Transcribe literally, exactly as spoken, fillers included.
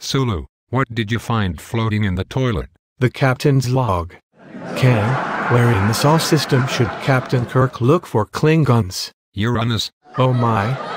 Sulu, what did you find floating in the toilet? The captain's log. Kang, where in the Sol system should Captain Kirk look for Klingons? Uranus. Oh my.